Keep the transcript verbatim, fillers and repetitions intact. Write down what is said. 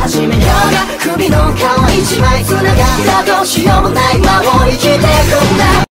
始めようが首の皮一枚繋がったどうしようもないままを生きてくんだ